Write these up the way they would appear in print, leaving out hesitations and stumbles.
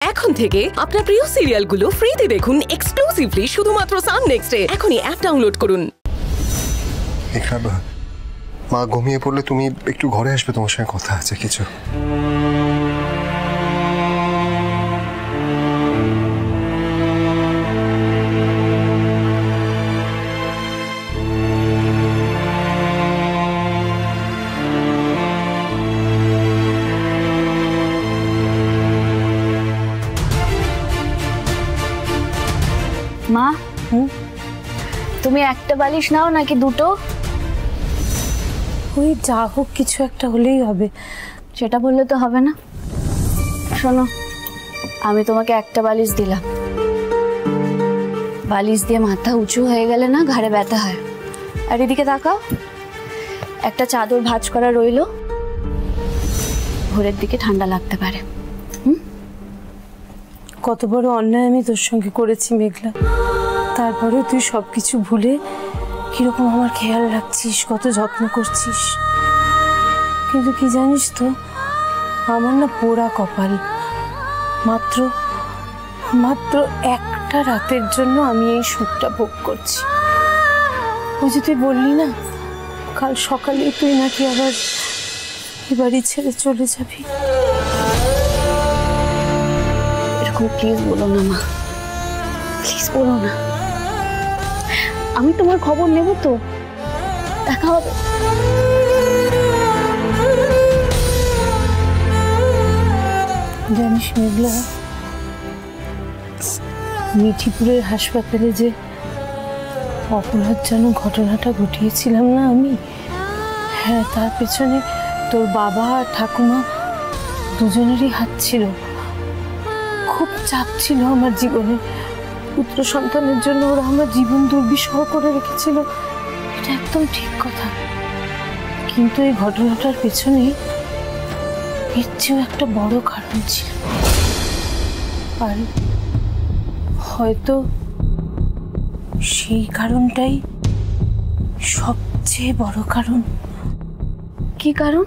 এখন থেকে আপনার প্রিয় সিরিয়ালগুলো ফ্রিতে দেখুন এক্সক্লুসিভলি শুধুমাত্র সান নেক্সটে। এখনই অ্যাপ ডাউনলোড করুন। মা ঘুমিয়ে পড়লে তুমি একটু ঘরে আসবে, তোমার সঙ্গে কথা আছে কিছু। মা, তুমি একটা বালিশ নাও নাকি দুটো? ওই যা হোক কিছু একটা হলেই হবে। সেটা বললে তো হবে না। শোনো, আমি তোমাকে একটা বালিশ দিলাম। বালিশ দিয়ে মাথা উঁচু হয়ে গেলে না ঘাড়ে ব্যথা হয়। আর এদিকে তাকাও, একটা চাদর ভাঁজ করা রইলো, ভোরের দিকে ঠান্ডা লাগতে পারে। কত বড় অন্যায় আমি তোর সঙ্গে করেছি মেঘলা, তারপরেও তুই সবকিছু ভুলে কিরকম আমার খেয়াল রাখছিস, কত যত্ন করছিস। কিন্তু কি জানিস তো, আমার না পোড়া কপাল। মাত্র মাত্র একটা রাতের জন্য আমি এই সুখটা ভোগ করছি। ওই যে তুই বললি না কাল সকালে তুই নাকি আবার এই বাড়ি ছেড়ে চলে যাবি। এরকম প্লিজ বলো না মা, প্লিজ বলো না। আমি তোমার খবর নেব তো, দেখা হবে। জানিস মেঘলা, মিঠিপুরের হাসপাতালে যে অপরাধজনক ঘটনাটা ঘটিয়েছিলাম না আমি, হ্যাঁ তার পেছনে তোর বাবা আর ঠাকুমা দুজনেরই হাত ছিল। খুব চাপ ছিল আমার জীবনে। পুত্র সন্তানের জন্য ওরা আমার জীবন দুর্বিষহ করে রেখেছিল, এটা একদম ঠিক কথা। কিন্তু এই ঘটনাটার পেছনে এর চেয়েও একটা বড় কারণ ছিল। আর হয়তো সেই কারণটাই সবচেয়ে বড় কারণ। কি কারণ?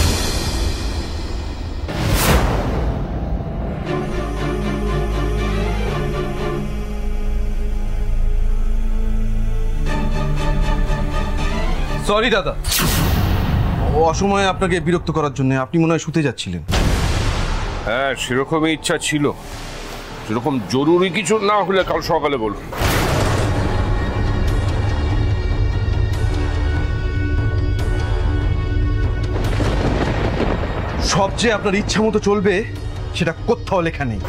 সরি দাদা, অসময়ে আপনাকে বিরক্ত করার জন্য। আপনি মনে হয় শুতে যাচ্ছিলেন। হ্যাঁ, সেরকমই ইচ্ছা ছিল। সেরকম জরুরি কিছু না হলে কাল সকালে বলুন। সব যে আপনার ইচ্ছা মতো চলবে সেটা কোথাও লেখা নেই।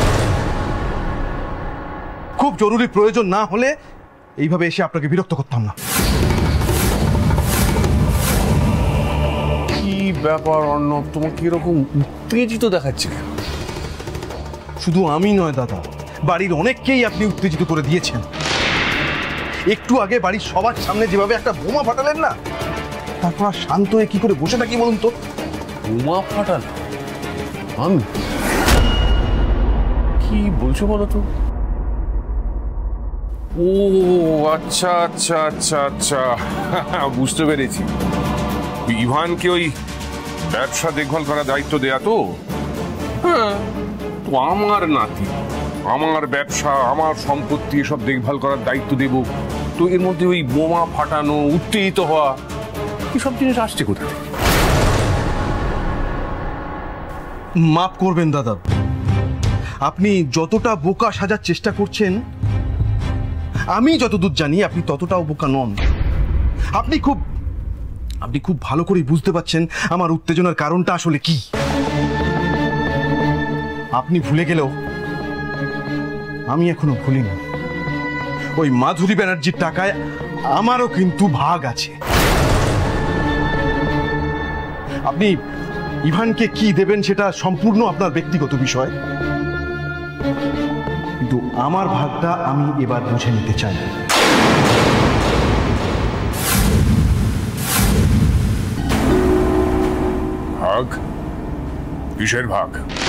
খুব জরুরি প্রয়োজন না হলে এইভাবে এসে আপনাকে বিরক্ত করতাম না। কি ব্যাপার অর্ণব, তোমাকে এরকম উত্তেজিত দেখাচ্ছে কেন? শুধু আমি নয় দাদা, বাড়ির অনেককেই আপনি উত্তেজিত করে দিয়েছেন। একটু আগে বাড়ির সবার সামনে যেভাবে একটা বোমা ফাটালেন না, তারপর আর শান্ত হয়ে কি করে বসে থাকি বলুন তো? বোমা ফাটাল? আমি? কি বলছো বলো তো? ও আচ্ছা আচ্ছা আচ্ছা আচ্ছা, বুঝতে পেরেছি। ইভানকে ওই ব্যবসা দেখভাল করার দায়িত্ব দেয়া তো? হ্যাঁ, তো আমার নাতি, আমার ব্যবসা, আমার সম্পত্তি এসব দেখভাল করার দায়িত্ব দেব, তো এর মধ্যে ওই বোমা ফাটানো, উত্তেজিত হওয়া, এসব জিনিস আসছে কোথা থেকে? মাফ করবেন দাদা, আপনি যতটা বোকা সাজার চেষ্টা করছেন, আমি যতদূর জানি আপনি ততটাও বোকা নন। আপনি খুব ভালো করে বুঝতে পারছেন আমার উত্তেজনার কারণটা আসলে কি। আপনি ভুলে গেলেও আমি এখনো ভুলিনি। ওই মাধুরী ব্যানার্জির টাকায় আমারও কিন্তু ভাগ আছে। আপনি ইভানকে কি দেবেন সেটা সম্পূর্ণ আপনার ব্যক্তিগত বিষয়, কিন্তু আমার ভাগটা আমি এবার বুঝে নিতে চাই। ভাগ? কিসের ভাগ?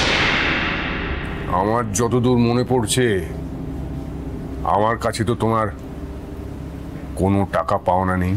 আমার যতদূর মনে পড়ছে, আমার কাছে তো তোমার কোনো টাকা পাওনা নেই।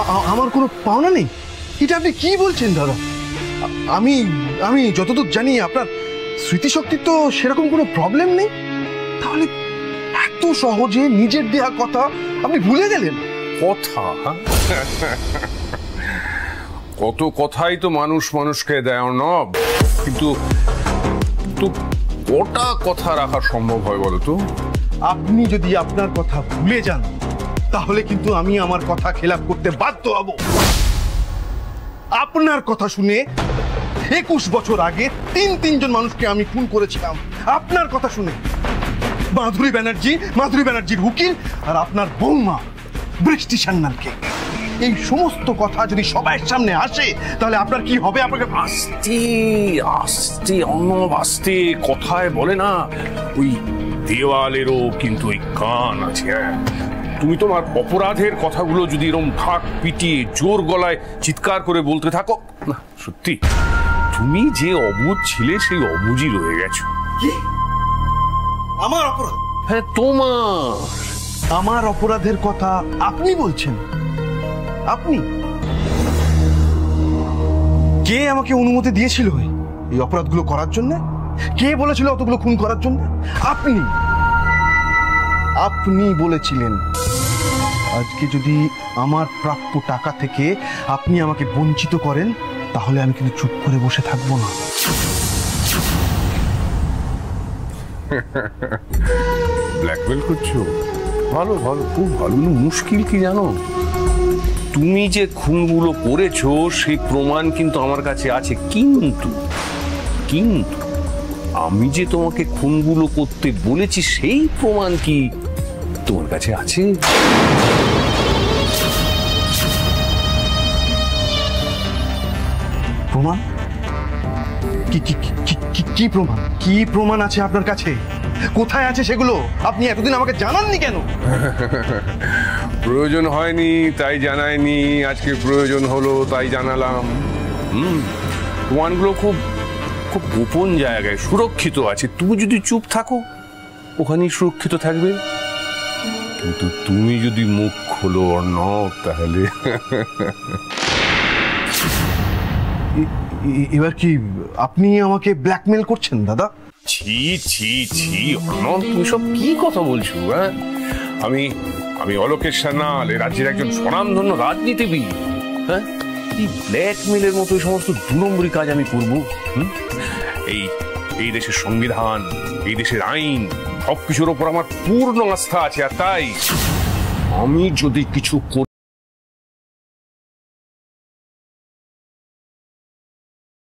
আমার কোনো পাওনা নেই? এটা আপনি কি বলছেন দাদা? আমি আমি যতদূর জানি আপনার স্মৃতিশক্তির তো সেরকম কোনো প্রবলেম নেই। তাহলে এত সহজে নিজের দেয়া কথা আপনি ভুলে গেলেন? কথা? কত কথাই তো মানুষ মানুষকে দেয় অর্ণব, কিন্তু কটা কথা রাখা সম্ভব হয় বলো তো? আপনি যদি আপনার কথা ভুলে যান তাহলে কিন্তু আমি আমার কথা খেলাপ করতে বাধ্য হব। আপনার কথা শুনে 21 বছর আগে তিনজন মানুষকে আমি খুন করেছিলাম আপনার কথা শুনে। মাধুরী ব্যানার্জির উকিল আর আপনার বৌমা বৃষ্টি সান্যালকে। এই সমস্ত কথা যদি সবার সামনে আসে তাহলে আপনার কি হবে? আপনাকে আস্তে আস্তে অর্ণব, আস্তে। কথায় বলে না, ওই দেওয়ালেরও কিন্তু ওই কান আছে। তুমি তোমার অপরাধের কথাগুলো যদি এরকম ঢাক পিটিয়ে জোর গলায় চিৎকার করে বলতে থাকো না, সত্যি তুমি যে অবুঝ ছিলে সেই অবুঝই রয়ে গেছো। কি আমার অপরাধ? হ্যাঁ, তোমার। আমার অপরাধের কথা আপনি বলছেন? আপনি? কে আমাকে অনুমতি দিয়েছিল এই অপরাধগুলো করার জন্য? কে বলেছিল অতগুলো খুন করার জন্য? আপনি বলেছিলেন। আজকে যদি আমার প্রাপ্য টাকা থেকে আপনি আমাকে বঞ্চিত করেন তাহলে আমি কিন্তু চুপ করে বসে থাকবো না। ব্ল্যাকমেল করছো? ভালো ভালো, খুব ভালো। মুশকিল কি জানো, তুমি যে খুনগুলো করেছো সেই প্রমাণ কিন্তু আমার কাছে আছে, কিন্তু আমি যে তোমাকে খুনগুলো করতে বলেছি সেই প্রমাণ কি তোমার কাছে আছে? প্রমাণ? কি প্রমাণ? কি প্রমাণ আছে আপনার কাছে? কোথায় আছে সেগুলো? আপনি এতদিন আমাকে জানাননি কেন? প্রয়োজন হয়নি তাই জানাইনি, আজকে প্রয়োজন হলো তাই জানালাম। প্রমাণগুলো খুব খুব গোপন জায়গায় সুরক্ষিত আছে। তুমি যদি চুপ থাকো ওখানেই সুরক্ষিত থাকবে, কিন্তু তুমি যদি মুখ খোলো অর্ণব তাহলে এবার কি আপনি আমাকে ব্ল্যাকমেল করছেন দাদা? ছি ছি ছি অর্ণব, তুমি সব কি কথা বলছো? হ্যাঁ, আমি অলোকেশ সান্যাল, রাজ্যের একজন স্বনামধন্য রাজনীতিবিদ। হ্যাঁ, এই ব্ল্যাকমেলের মতো এই সমস্ত 2 নম্বরী কাজ আমি করবো? এই দেশের সংবিধান, এই দেশের আইন সবকিছুর ওপর আমার পূর্ণ আস্থা আছে, আর তাই আমি যদি কিছু